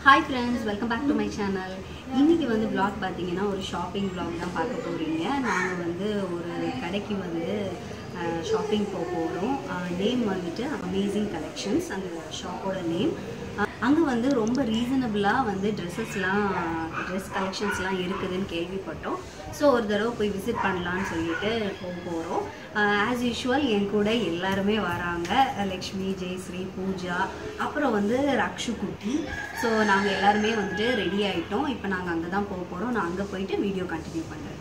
Hi friends, welcome back to my channel. இன்னைக்கு வந்து vlog பாத்தீங்கன்னா ஒரு ஷாப்பிங் vlog தான் பார்க்க போறீங்க. நாங்க வந்து ஒரு கடைக்கு வந்து ஷாப்பிங் போறோம். நேம் வந்துட்டு அமேசிங் கலெக்ஷன்ஸ் அந்த ஷாப்போட நேம். அங்க வந்து ரொம்ப ரீசனபிளா வந்து ட்ரெஸ் கலெக்ஷன்ஸ்லாம் இருக்குதுன்னு கேள்விப்பட்டோம். ஸோ ஒரு தடவை போய் விசிட் பண்ணலான்னு சொல்லிட்டு போகிறோம். ஆஸ் யூஷுவல் என் கூட எல்லாருமே வராங்க. லக்ஷ்மி, ஜெயஸ்ரீ, பூஜா, அப்புறம் வந்து ரக்ஷு குட்டி. ஸோ நாங்கள் எல்லாருமே வந்துட்டு ரெடி ஆகிட்டோம். இப்போ நாங்கள் அங்கே தான் போகிறோம். நான் அங்கே போயிட்டு வீடியோ கண்டினியூ பண்ணுறேன்.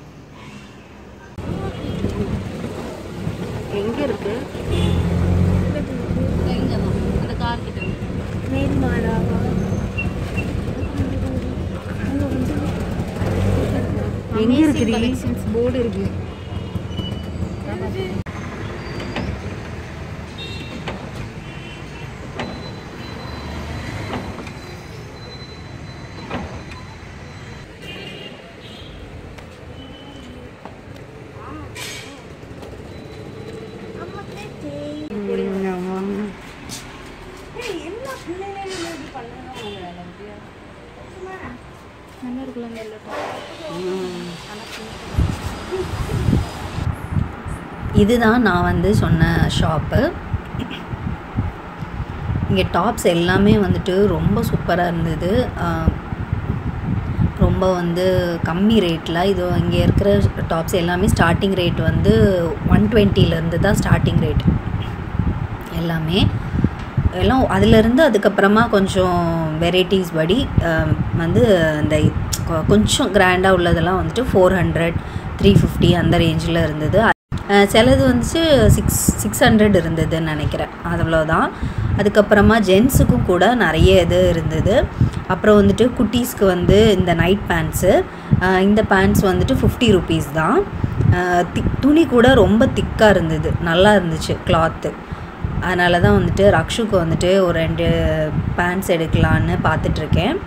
எங்கே இருக்கு அந்த கார் கிட்ட எங்க இருக்கு கலெக்ஷன்ஸ் போர்டு இருக்கு. இதுதான் நான் வந்து சொன்ன ஷாப்பு. இங்கே டாப்ஸ் எல்லாமே வந்துட்டு ரொம்ப சூப்பராக இருந்தது. ரொம்ப வந்து கம்மி ரேட்டில். இது இங்கே இருக்கிற டாப்ஸ் எல்லாமே ஸ்டார்டிங் ரேட் வந்து 120 தான் ஸ்டார்டிங் ரேட் எல்லாமே. எல்லாம் அதிலேருந்து அதுக்கப்புறமா கொஞ்சம் வெரைட்டிஸ் படி வந்து இந்த கொஞ்சம் கிராண்டாக உள்ளதெல்லாம் வந்துட்டு 400, 350 அந்த ரேஞ்சில் இருந்தது. சிலது வந்துச்சு 600 இருந்ததுன்னு நினைக்கிறேன். அவ்வளோதான். அதுக்கப்புறமா ஜென்ஸுக்கும் கூட நிறைய இது இருந்தது. அப்புறம் வந்துட்டு குட்டீஸ்க்கு வந்து இந்த நைட் பேண்ட்ஸு, இந்த பேண்ட்ஸ் வந்துட்டு 50 rupees தான். துணி கூட ரொம்ப திக்காக இருந்தது, நல்லா இருந்துச்சு கிளாத்து. அதனால தான் வந்துட்டு ரக்ஷுக்கு வந்துட்டு ஒரு 2 பேண்ட்ஸ் எடுக்கலான்னு பார்த்துட்ருக்கேன்.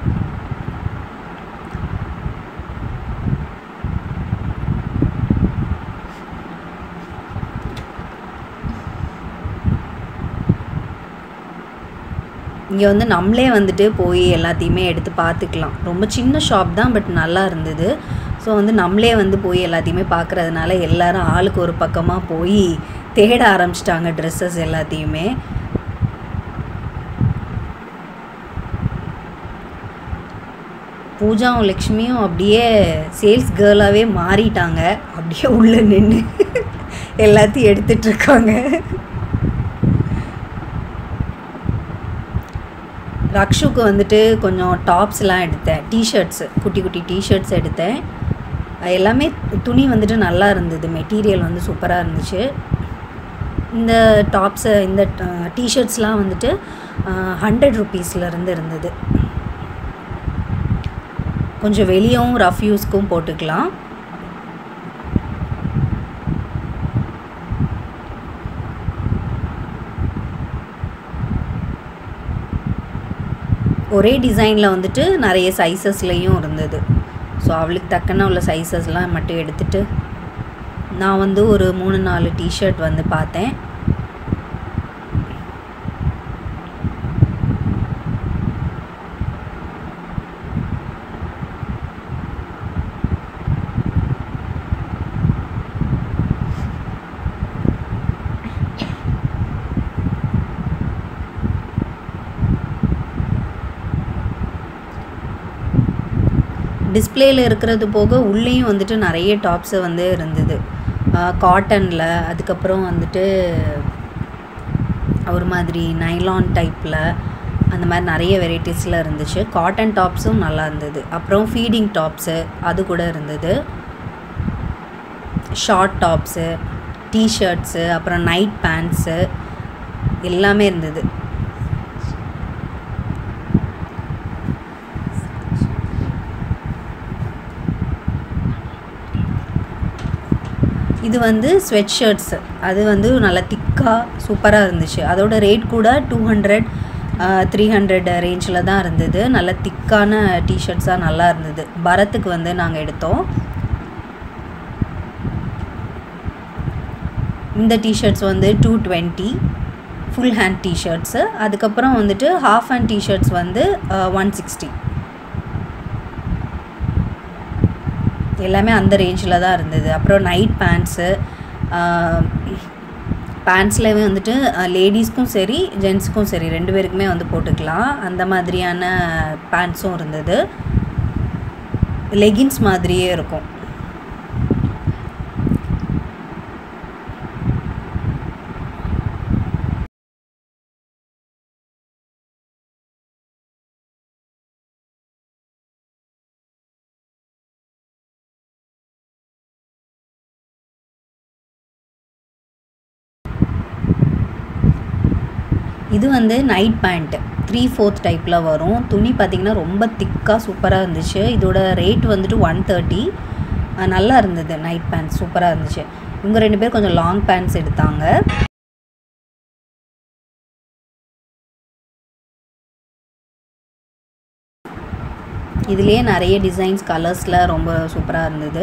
இங்கே வந்து நம்மளே வந்துட்டு போய் எல்லாத்தையுமே எடுத்து பார்த்துக்கலாம். ரொம்ப சின்ன ஷாப் தான், பட் நல்லா இருந்தது. ஸோ வந்து நம்மளே வந்து போய் எல்லாத்தையுமே பார்க்குறதுனால எல்லோரும் ஆளுக்கு ஒரு பக்கமாக போய் தேட ஆரம்பிச்சிட்டாங்க ட்ரெஸ்ஸஸ் எல்லாத்தையுமே. பூஜாவும் லக்ஷ்மியும் அப்படியே சேல்ஸ் கேர்ளாகவே மாறிட்டாங்க. அப்படியே உள்ளே நின்று எல்லாத்தையும் எடுத்துட்ருக்காங்க. ரக்ஷுக்கு வந்துட்டு கொஞ்சம் டாப்ஸ்லாம் எடுத்தேன், டிஷர்ட்ஸு, குட்டி குட்டி டிஷர்ட்ஸ் எடுத்தேன். எல்லாமே துணி வந்துட்டு நல்லா இருந்தது, மெட்டீரியல் வந்து சூப்பராக இருந்துச்சு. இந்த டாப்ஸு, இந்த டிஷர்ட்ஸ்லாம் வந்துட்டு 100 rupeesலேருந்து இருந்தது. கொஞ்சம் வெளியவும் ரஃப் யூஸ்க்கும் போட்டுக்கலாம். ஒரே டிசைனில் வந்துட்டு நிறைய சைஸஸ்லேயும் இருந்தது. ஸோ அவளுக்கு தக்கன உள்ள சைஸஸ்லாம் மட்டும் எடுத்துகிட்டு நான் வந்து ஒரு 3-4 டிஷர்ட் வந்து பார்த்தேன். டிஸ்பிளேயில் இருக்கிறது போக உள்ளேயும் வந்துட்டு நிறைய டாப்ஸு வந்து இருந்தது காட்டனில். அதுக்கப்புறம் வந்துட்டு ஒரு மாதிரி நைலான் டைப்பில் அந்த மாதிரி நிறைய வெரைட்டிஸில் இருந்துச்சு. காட்டன் டாப்ஸும் நல்லா இருந்தது. அப்புறம் ஃபீடிங் டாப்ஸு அது கூட இருந்தது. ஷார்ட் டாப்ஸு, டிஷர்ட்ஸு, அப்புறம் நைட் பேண்ட்ஸு எல்லாமே இருந்தது. இது வந்து ஸ்வெட் ஷர்ட்ஸு, அது வந்து நல்லா திக்காக சூப்பராக இருந்துச்சு. அதோட ரேட் கூட 200, 300 ரேஞ்சில் தான் இருந்தது. நல்ல திக்கான டிஷர்ட்ஸாக நல்லா இருந்தது. பரத்துக்கு வந்து நாங்கள் எடுத்தோம். இந்த டிஷர்ட்ஸ் வந்து 220, ஃபுல் ஹேண்ட் டிஷர்ட்ஸு. அதுக்கப்புறம் வந்துட்டு ஹாஃப் ஹேண்ட் டிஷர்ட்ஸ் வந்து 160. எல்லாமே அந்த ரேஞ்சில் தான் இருந்தது. அப்புறம் நைட் பேண்ட்ஸு, பேண்ட்ஸ்லேயே வந்துட்டு லேடிஸ்க்கும் சரி ஜென்ஸுக்கும் சரி 2 பேருக்குமே வந்து போட்டுக்கலாம். அந்த மாதிரியான பேண்ட்ஸும் இருந்தது. லெகின்ஸ் மாதிரியே இருக்கும். இது வந்து நைட் பேண்ட்டு 3/4 டைப்பில் வரும். துணி பார்த்திங்கன்னா ரொம்ப திக்காக சூப்பராக இருந்துச்சு. இதோட ரேட் வந்துட்டு 130. நல்லா இருந்தது. நைட் பேண்ட் சூப்பராக இருந்துச்சு. இவங்க 2 பேர் கொஞ்சம் லாங் பேண்ட்ஸ் எடுத்தாங்க. இதுலேயே நிறைய டிசைன்ஸ் கலர்ஸில் ரொம்ப சூப்பராக இருந்தது.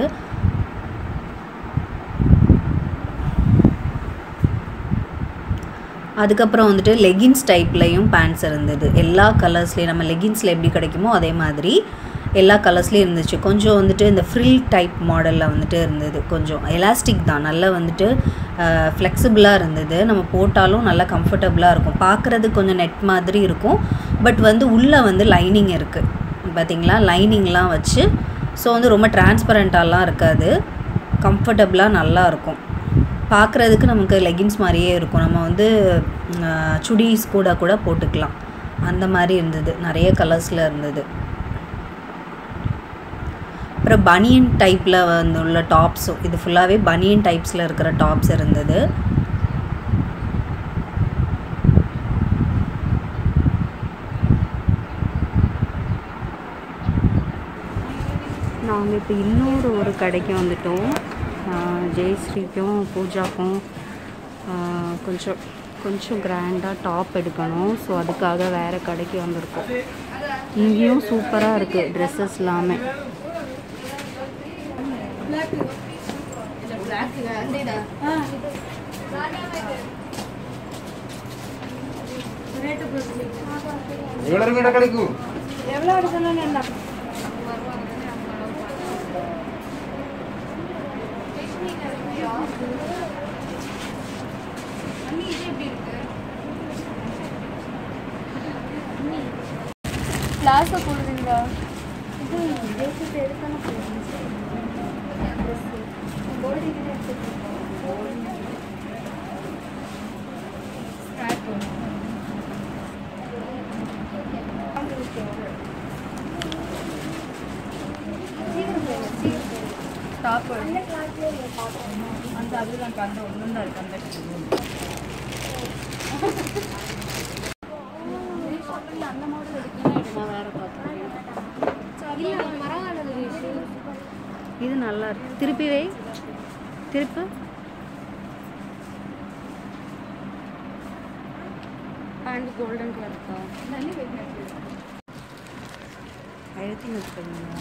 அதுக்கப்புறம் வந்துட்டு லெகின்ஸ் டைப்லேயும் பேண்ட்ஸ் இருந்தது. எல்லா கலர்ஸ்லேயும் நம்ம லெகின்ஸில் எப்படி கிடைக்குமோ அதே மாதிரி எல்லா கலர்ஸ்லேயும் இருந்துச்சு. கொஞ்சம் வந்துட்டு இந்த ஃப்ரில் டைப் மாடலில் வந்துட்டு இருந்தது. கொஞ்சம் எலாஸ்டிக் தான், நல்லா வந்துட்டு ஃப்ளெக்சிபிளாக இருந்தது. நம்ம போட்டாலும் நல்லா கம்ஃபர்டபுளாக இருக்கும். பார்க்குறதுக்கு கொஞ்சம் நெட் மாதிரி இருக்கும். பட் வந்து உள்ளே வந்து லைனிங் இருக்குது பார்த்திங்களா, லைனிங்லாம் வச்சு. ஸோ வந்து ரொம்ப டிரான்ஸ்பரண்ட்டாலாம் இருக்காது. கம்ஃபர்டபுளாக நல்லாயிருக்கும். பார்க்குறதுக்கு நமக்கு லெகின்ஸ் மாதிரியே இருக்கும். நம்ம வந்து சுடிஸ் கூட போட்டுக்கலாம். அந்த மாதிரி இருந்தது. நிறைய கலர்ஸில் இருந்தது. அப்புறம் பனியன் டைப்பில் வந்து உள்ள டாப்ஸும், இது ஃபுல்லாகவே பனியன் டைப்ஸில் இருக்கிற டாப்ஸ் இருந்தது. நாங்கள் இப்போ இன்னொரு ஒரு கடைக்கு வந்துட்டோம். ஜெயஸ்ரீக்கும் பூஜாக்கும் கொஞ்சம் கிராண்டாக டாப் எடுக்கணும். ஸோ அதுக்காக வேறு கடைக்கு வந்திருக்கோம். இங்கேயும் சூப்பராக இருக்குது ட்ரெஸ்ஸஸ் எல்லாமே. பிளாஸோ போடுறீங்களா? இது ஜெயஸ்ரீ எடுத்தானே போடுறீங்க. டாப் அந்த அதுதான் அந்த ஒன்று தான் இருக்கு. அந்த மாடல் எடுக்கலாம். வேற பார்த்தேன். இது நல்லா இருக்கு. திருப்பி வை, திருப்பு. பேண்ட் கோல்டன் கலர் இருக்கா? அழுத்தி வச்சுக்கோங்க.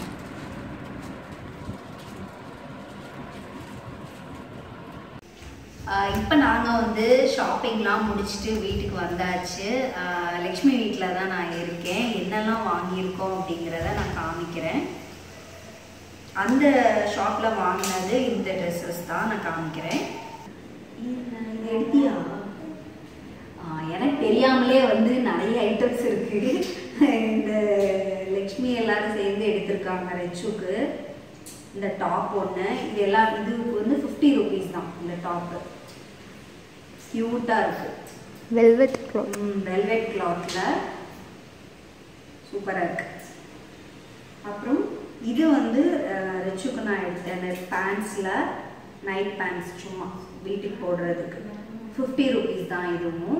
இப்போ நாங்கள் வந்து ஷாப்பிங்லாம் முடிச்சுட்டு வீட்டுக்கு வந்தாச்சு. லக்ஷ்மி வீட்டில் தான் நான் இருக்கேன். என்னெல்லாம் வாங்கியிருக்கோம் அப்படிங்கிறத நான் காமிக்கிறேன். அந்த ஷாப்பில் வாங்கினது இந்த ட்ரெஸ்ஸஸ் தான் நான் காமிக்கிறேன். இது எடுத்தியா? எனக்கு தெரியாமலே வந்து நிறைய ஐட்டம்ஸ் இருக்குது. இந்த லக்ஷ்மி எல்லாரும் சேர்ந்து எடுத்திருக்காங்க. ரெச்சுக்கு இந்த டாப் ஒன்று, இது எல்லாம் இது வந்து 50 rupees தான். இந்த டாப்பு க்யூட்டாக இருக்குது. Velvet cloth. வெல்வெட் கிளாத்தில் சூப்பராக இருக்குது. அப்புறம் இது வந்து ரெச்சுக்கு நான் எடுத்தேன். பேண்ட்ஸில் நைட் பேண்ட்ஸ் சும்மா வீட்டுக்கு போடுறதுக்கு 50 rupees தான். இதுவும்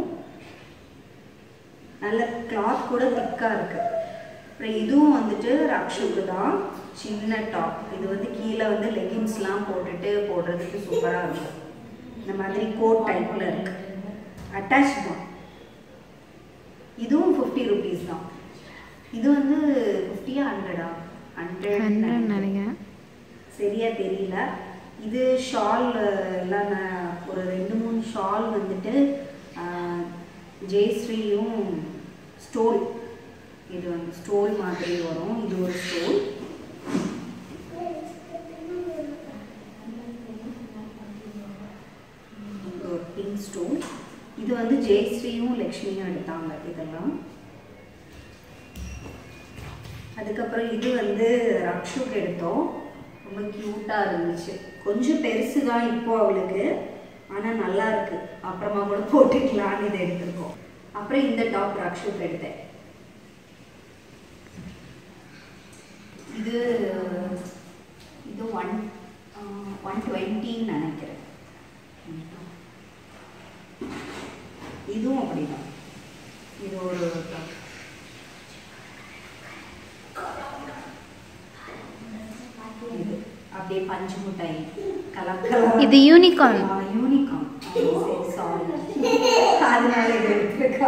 நல்ல கிளாத் கூட திக்காக இருக்குது. அப்புறம் இதுவும் வந்துட்டு ரக்ஷுக்கு தான். சின்ன டாப். இது வந்து கீழே வந்து லெகின்ஸ்லாம் போட்டுட்டு போடுறதுக்கு சூப்பராக இருக்கும். இந்த மாதிரி கோட் டைப்பில் இருக்கு. அட்டாச் தான். இதுவும் 50 rupees தான். இது வந்து 50 100 நினைக்கிறேன், சரியா தெரியல. இது ஷால் எல்லாம் நான் ஒரு 2-3 ஷால் வந்துட்டு ஜெயஸ்ரீயும் ஸ்டோல், இது வந்து ஸ்டோல் மாதிரி வரும். இது ஒரு ஸ்டோல். 2. இது வந்து ஜெயஸ்ரீயும் லக்ஷ்மியும் எடுத்தாங்க இதெல்லாம். அதுக்கப்புறம் இது வந்து ரக்ஷுக்கு எடுத்தோம். ரொம்ப க்யூட்டாக இருந்துச்சு. கொஞ்சம் பெருசு தான் இப்போ அவளுக்கு, ஆனால் நல்லா இருக்கு. அப்புறமா கூட போட்டுக்கலான்னு இதை எடுத்துருக்கோம். அப்புறம் இந்த டாப் ரக்ஷுக்கு எடுத்தேன். இது 120 நினைக்கிறேன். இதுவும் அப்படிதான். இது ஒரு இது அப்படியே பஞ்சு முட்டாய் கலர். இது யூனிகார்ன். யூனிகார்ன். சாரி, அதனால இது எடுத்துருக்கா.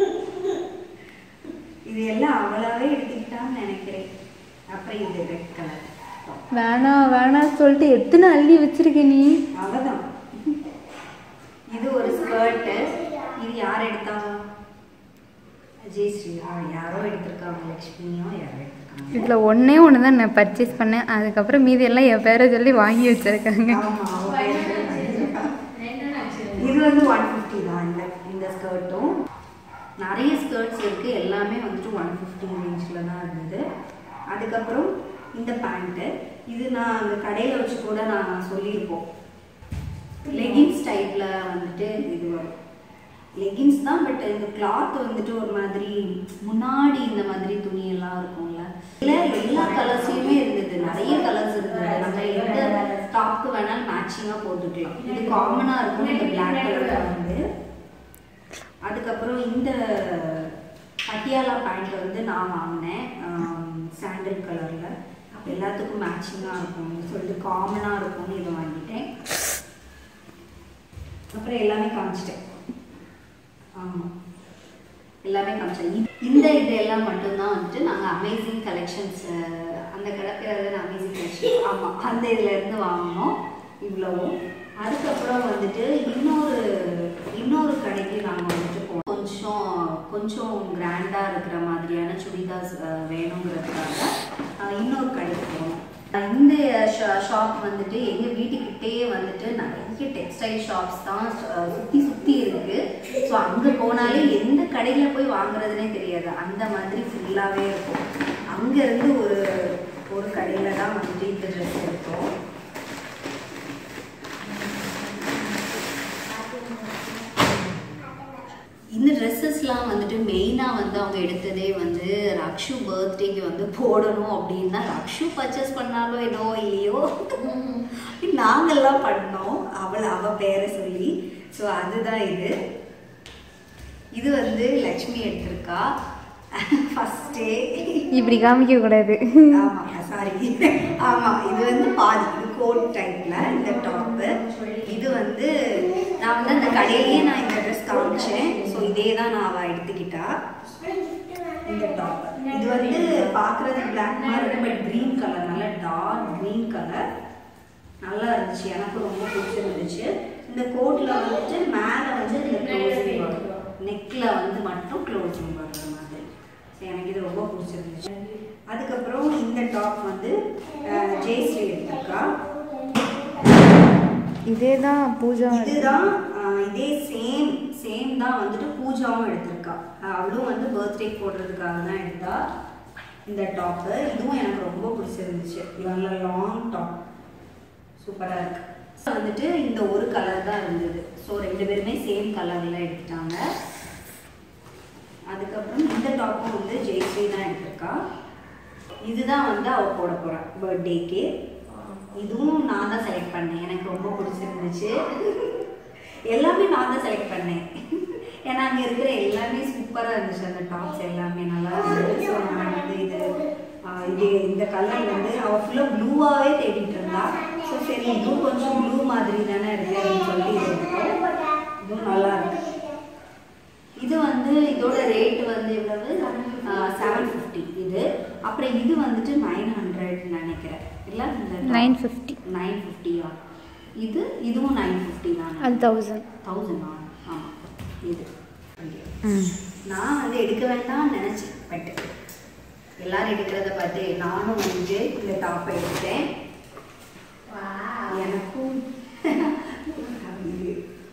இது எல்லாம் அவளாவே எடுத்துக்கிட்டான்னு நினைக்கிறேன். அப்புறம் இது ரெட் கலர். வேணாம் சொல்லிட்டு எத்தனை அள்ளி வச்சிருக்க நீ? அவ்வளோதான். இது ஒரு ஸ்கர்ட்டு. இது யார் எடுத்தா? ஜெயஸ்ரீ. யாரோ எடுத்திருக்காங்க, லக்ஷ்மியோ யாரோ எடுத்திருக்காங்க. இதில் ஒன்று தான் நான் பர்ச்சேஸ் பண்ணேன். அதுக்கப்புறம் மீதி எல்லாம் என் பேரை சொல்லி வாங்கி வச்சிருக்காங்க. இது வந்து 150 தான். இந்த ஸ்கர்ட்டும் நிறைய ஸ்கர்ட்ஸ் இருக்குது. எல்லாமே வந்துட்டு 150 ரேஞ்சில் தான் இருந்தது. அதுக்கப்புறம் இந்த பேண்ட்டு, இது நான் அங்கே கடையில் வச்சு கூட நான் சொல்லியிருப்போம். லெகின்ஸ் டைப்பில் வந்துட்டு இது வரும். லெகின்ஸ் தான், பட் இந்த கிளாத் வந்துட்டு ஒரு மாதிரி முன்னாடி இந்த மாதிரி துணியெல்லாம் இருக்கும்ல. இல்லை, எல்லா கலர்ஸ்லையுமே இருந்தது. நிறைய கலர்ஸ் இருந்தது. நம்ம எந்த டாப்க்கு வேணாலும் மேட்சிங்காக போட்டுக்கலாம். இது காமனாக இருக்கும். இந்த பிளாக் கலரில் வந்து. அதுக்கப்புறம் இந்த பட்டியாலா பேண்ட் வந்து நான் வாங்கினேன் சாண்டல் கலரில். எல்லாத்துக்கும் மேட்சிங்காக இருக்கும்னு சொல்லிட்டு காமனாக இருக்கும்னு இதை வாங்கிட்டேன். அப்புறம் எல்லாமே காமிச்சிட்டேன். ஆமாம், எல்லாமே காமிச்சேன். இந்த இது எல்லாம் மட்டும்தான் வந்துட்டு நாங்கள் அமேசிங் கலெக்ஷன்ஸ், அந்த கடை பேர் அமேசிங் கலெக்ஷன்ஸ், ஆமாம், அந்த இதில் இருந்து வாங்கினோம் இவ்வளவும். அதுக்கப்புறம் வந்துட்டு இன்னொரு கடைக்கு நாங்கள் வந்துட்டு போனோம். கொஞ்சம் கிராண்டாக இருக்கிற மாதிரியான சுடிதார்ஸ் வேணுங்கிறதுக்காக இன்னொரு கடைக்கு போனோம். இந்த ஷாப் வந்துட்டு எங்கள் வீட்டுக்கிட்டே வந்துட்டு நிறைய டெக்ஸ்டைல் ஷாப்ஸ் தான் சுற்றி இருக்குது. ஸோ அங்கே போனாலே எந்த கடையில் போய் வாங்குறதுனே தெரியாது. அந்த மாதிரி ஃபுல்லாகவே இருக்கும். அங்கேருந்து ஒரு கடையில் தான் வந்துட்டு இந்த ட்ரெஸ் எடுத்தோம். இந்த ட்ரெஸ்ஸஸ்லாம் வந்துட்டு மெயினாக வந்து அவங்க எடுத்ததே வந்து ரக்ஷு பர்த்டேக்கு வந்து போடணும் அப்படின்னு தான். ரக்ஷு பர்ச்சேஸ் பண்ணாலோ என்னவோ இல்லையோ, நாங்கள்லாம் பண்ணோம் அவள் பேரை சொல்லி. ஸோ அதுதான் இது வந்து லக்ஷ்மி எடுத்திருக்கா ஃபஸ்ட்டே. இப்படி காமிக்க கூடாது. ஆமாம், சாரி. ஆமாம், இது வந்து பாதி, இது கோட் டைப்பில் இந்த டாப்பு. இது வந்து நான் வந்து அந்த கடையிலேயே நான் இந்த ட்ரெஸ் காமிச்சேன். ஸோ இதே தான் நான் அவள் எடுத்துக்கிட்டா. இந்த டாப் இது வந்து பார்க்குறது பிளாக் மாதிரி இருக்கு, பட் க்ரீன் கலர், நல்லா டார்க் க்ரீன் கலர், நல்லா இருந்துச்சு. எனக்கு ரொம்ப பிடிச்சிருந்துச்சு. இந்த கோட்டில் வந்துட்டு மேலே வந்து இந்த க்ளோசிங் வரும், நெக்கில் வந்து மட்டும் க்ளோசிங் வர்ற மாதிரி. ஸோ எனக்கு இது ரொம்ப பிடிச்சிருந்துச்சு. அதுக்கப்புறம் இந்த டாப் வந்து ஜெயஸ்ரீ எடுத்திருக்கா. இதே தான் பூஜா. இதுதான் இதே சேம் தான் வந்துட்டு பூஜாவும் எடுத்திருக்கா. அவளும் வந்து பர்த்டே போடுறதுக்காக தான் எடுத்தா இந்த டாப்பு. இதுவும் எனக்கு ரொம்ப பிடிச்சிருந்துச்சு. நல்ல லாங் டாப், சூப்பராக இருக்கு. வந்துட்டு இந்த ஒரு கலர் தான் இருந்தது. ஸோ 2 பேருமே சேம் கலரில் எடுத்துட்டாங்க. அதுக்கப்புறம் இந்த டாப்பும் வந்து ஜெயஸ்ரீ தான் எடுத்திருக்கா. இதுதான் வந்து அவள் போட போகிறாள் பர்த்டேக்கு. இதுவும் நான் தான் செலக்ட் பண்ணேன். எனக்கு ரொம்ப பிடிச்சிருந்துச்சு. எல்லாமே நான் தான் செலக்ட் பண்ணேன். ஏன்னா அங்கே இருக்கிற எல்லாமே சூப்பராக இருந்துச்சு. அந்த டாப்ஸ் எல்லாமே நல்லா இருந்துச்சு. ஸோ நான் வந்து இந்த கலர் வந்து அவள் ஃபுல்லாக ப்ளூவாகவே தேடிட்டு இருந்தா. ஸோ சரி, இதுவும் கொஞ்சம் ப்ளூ மாதிரி தானே இருக்கு அப்படின்னு சொல்லி இது எடுத்தோம். இதுவும் நல்லா இருக்கு. இது வந்து இதோட ரேட் வந்து எவ்வளவு? 750 இது. அப்புறம் இது வந்துட்டு 900 நினைக்கிறேன். இல்லை, 950. இதுவும் 950 தான். அது 1000. ஆமாம். இது நான் வந்து எடுக்க வேண்டாம்னு நினச்சேன், பட் எல்லாரும் எடுக்கிறத பார்த்து நானும் வந்து இந்த டாப்பை எடுத்தேன். எனக்கும்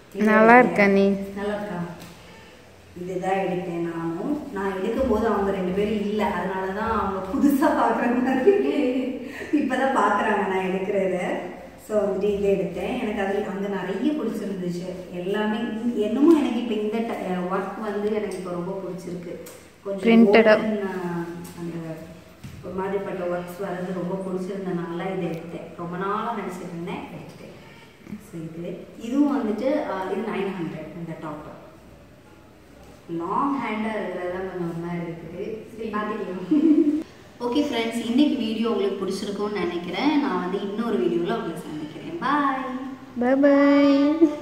நல்லா இருக்கா நீ? நல்லா இருக்கா? இதுதான் எடுத்தேன் நானும். நான் எடுக்கும்போது அவங்க 2 பேரும் இல்லை, அதனால தான் அவங்க புதுசாக பார்க்குற மாதிரி இப்போ தான் பார்க்குறாங்க நான் எடுக்கிறத. ஸோ வந்துட்டு இதை எடுத்தேன். எனக்கு அதில் அங்கே நிறைய பிடிச்சிருந்துச்சு எல்லாமே. என்னமோ எனக்கு இப்போ இந்த ஒர்க் வந்து எனக்கு இப்போ ரொம்ப பிடிச்சிருக்கு. கொஞ்சம் அந்த ஒரு மாதிரிப்பட்ட ஒர்க்ஸ் வர்றது ரொம்ப பிடிச்சிருந்தனால இதை எடுத்தேன். ரொம்ப நாளாக நினச்சிட்டு இருந்தேன், எடுத்தேன். ஸோ இதுவும் வந்துட்டு இது 900 இந்த டாப்பு. லாங் ஹேண்டாக இருக்கிறதெல்லாம் கொஞ்சம் ஒரு மாதிரி இருக்குது. சரி பார்த்துக்கலாம். ஓகே ஃப்ரெண்ட்ஸ், இன்றைக்கி வீடியோ உங்களுக்கு பிடிச்சிருக்கும்னு நினைக்கிறேன். நான் வந்து இன்னொரு வீடியோவில் உங்களை சந்திக்கிறேன். பாய் பாய்.